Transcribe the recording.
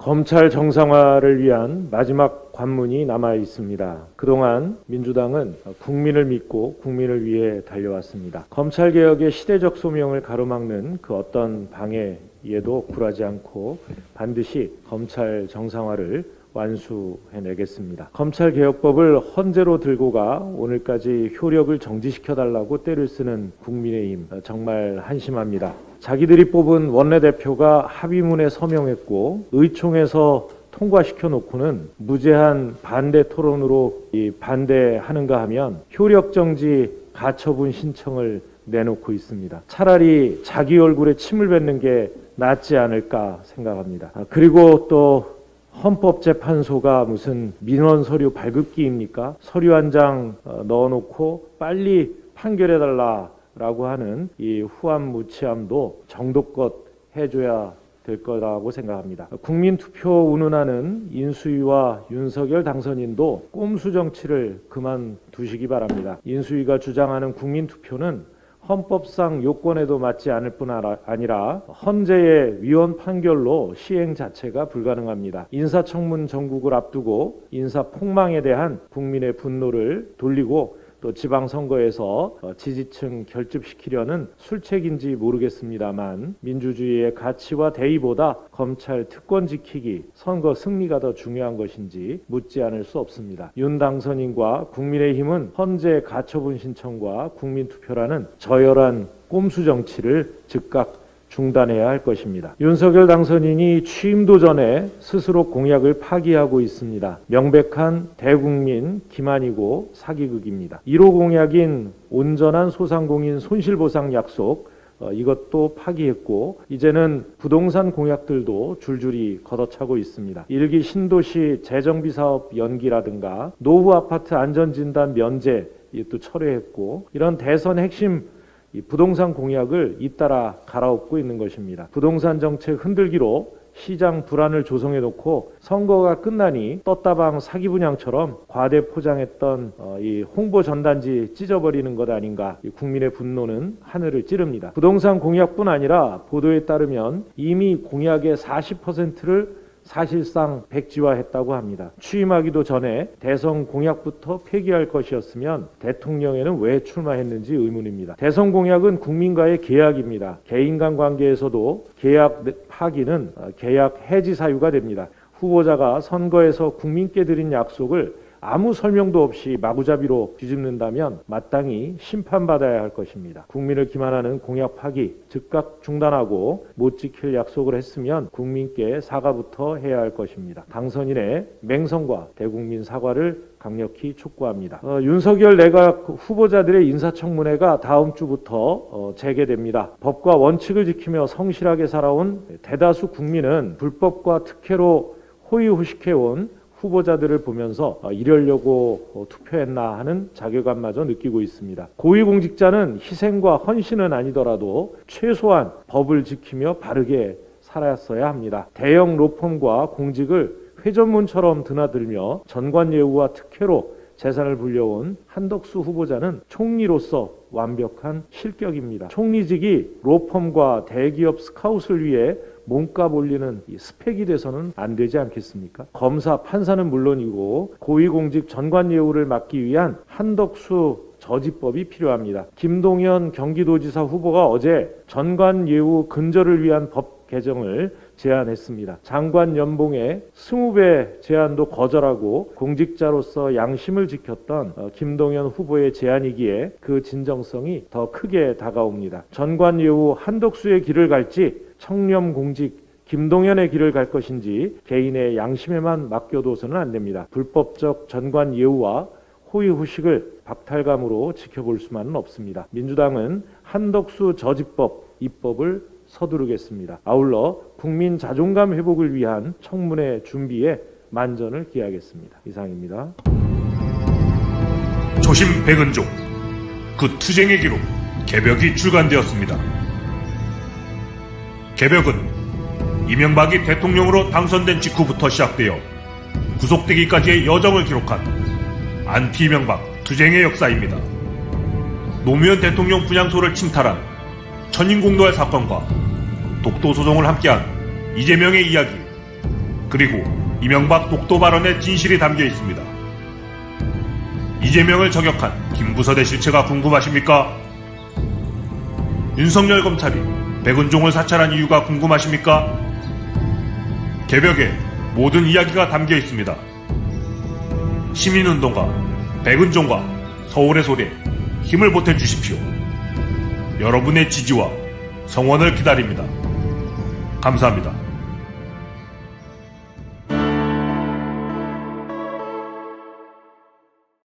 검찰 정상화를 위한 마지막 관문이 남아 있습니다. 그동안 민주당은 국민을 믿고 국민을 위해 달려왔습니다. 검찰개혁의 시대적 소명을 가로막는 그 어떤 방해에도 굴하지 않고 반드시 검찰 정상화를 완수해내겠습니다. 검찰개혁법을 헌재로 들고 가 오늘까지 효력을 정지시켜달라고 떼를 쓰는 국민의힘 정말 한심합니다. 자기들이 뽑은 원내대표가 합의문에 서명했고 의총에서 통과시켜 놓고는 무제한 반대 토론으로 반대하는가 하면 효력정지 가처분 신청을 내놓고 있습니다. 차라리 자기 얼굴에 침을 뱉는 게 낫지 않을까 생각합니다. 그리고 또 헌법재판소가 무슨 민원 서류 발급기입니까? 서류 한 장 넣어놓고 빨리 판결해달라라고 하는 이 후암무치함도 정도껏 해줘야 될 거라고 생각합니다. 국민투표 운운하는 인수위와 윤석열 당선인도 꼼수 정치를 그만두시기 바랍니다. 인수위가 주장하는 국민투표는 헌법상 요건에도 맞지 않을 뿐 아니라 헌재의 위헌 판결로 시행 자체가 불가능합니다. 인사청문 전국을 앞두고 인사폭망에 대한 국민의 분노를 돌리고 또 지방선거에서 지지층 결집시키려는 술책인지 모르겠습니다만 민주주의의 가치와 대의보다 검찰 특권 지키기, 선거 승리가 더 중요한 것인지 묻지 않을 수 없습니다. 윤 당선인과 국민의힘은 헌재 가처분 신청과 국민투표라는 저열한 꼼수 정치를 즉각 중단해야 할 것입니다. 윤석열 당선인이 취임도 전에 스스로 공약을 파기하고 있습니다. 명백한 대국민 기만이고 사기극입니다. 1호 공약인 온전한 소상공인 손실보상 약속 이것도 파기했고 이제는 부동산 공약들도 줄줄이 걷어차고 있습니다. 1기 신도시 재정비 사업 연기라든가 노후 아파트 안전진단 면제 이것도 철회했고 이런 대선 핵심 이 부동산 공약을 잇따라 갈아엎고 있는 것입니다. 부동산 정책 흔들기로 시장 불안을 조성해놓고 선거가 끝나니 떴다방 사기 분양처럼 과대 포장했던 이 홍보 전단지 찢어버리는 것 아닌가. 국민의 분노는 하늘을 찌릅니다. 부동산 공약뿐 아니라 보도에 따르면 이미 공약의 40%를 사실상 백지화했다고 합니다. 취임하기도 전에 대선 공약부터 폐기할 것이었으면 대통령에는 왜 출마했는지 의문입니다. 대선 공약은 국민과의 계약입니다. 개인 간 관계에서도 계약 파기는 계약 해지 사유가 됩니다. 후보자가 선거에서 국민께 드린 약속을 아무 설명도 없이 마구잡이로 뒤집는다면 마땅히 심판받아야 할 것입니다. 국민을 기만하는 공약 파기 즉각 중단하고 못 지킬 약속을 했으면 국민께 사과부터 해야 할 것입니다. 당선인의 맹성과 대국민 사과를 강력히 촉구합니다. 윤석열 내각 후보자들의 인사청문회가 다음 주부터 재개됩니다. 법과 원칙을 지키며 성실하게 살아온 대다수 국민은 불법과 특혜로 호의호식해온 후보자들을 보면서 이러려고 투표했나 하는 자괴감마저 느끼고 있습니다. 고위공직자는 희생과 헌신은 아니더라도 최소한 법을 지키며 바르게 살았어야 합니다. 대형 로펌과 공직을 회전문처럼 드나들며 전관예우와 특혜로 재산을 불려온 한덕수 후보자는 총리로서 완벽한 실격입니다. 총리직이 로펌과 대기업 스카웃을 위해 몸값 올리는 스펙이 돼서는 안 되지 않겠습니까? 검사, 판사는 물론이고 고위공직 전관예우를 막기 위한 한덕수 저지법이 필요합니다. 김동연 경기도지사 후보가 어제 전관예우 근절을 위한 법 개정을 제안했습니다. 장관 연봉의 20배 제안도 거절하고 공직자로서 양심을 지켰던 김동연 후보의 제안이기에 그 진정성이 더 크게 다가옵니다. 전관예우 한덕수의 길을 갈지 청렴공직 김동연의 길을 갈 것인지 개인의 양심에만 맡겨둬서는 안 됩니다. 불법적 전관예우와 호의호식을 박탈감으로 지켜볼 수만은 없습니다. 민주당은 한덕수 저지법 입법을 서두르겠습니다. 아울러 국민 자존감 회복을 위한 청문회 준비에 만전을 기하겠습니다. 이상입니다. 조심 백은종, 그 투쟁의 기록 개벽이 출간되었습니다. 개벽은 이명박이 대통령으로 당선된 직후부터 시작되어 구속되기까지의 여정을 기록한 안티-이명박 투쟁의 역사입니다. 노무현 대통령 분향소를 침탈한 천인공노할 사건과 독도소송을 함께한 이재명의 이야기, 그리고 이명박 독도 발언의 진실이 담겨 있습니다. 이재명을 저격한 김부선의 실체가 궁금하십니까? 윤석열 검찰이 백은종을 사찰한 이유가 궁금하십니까? 개벽에 모든 이야기가 담겨 있습니다. 시민운동가 백은종과 서울의 소리에 힘을 보태주십시오. 여러분의 지지와 성원을 기다립니다. 감사합니다.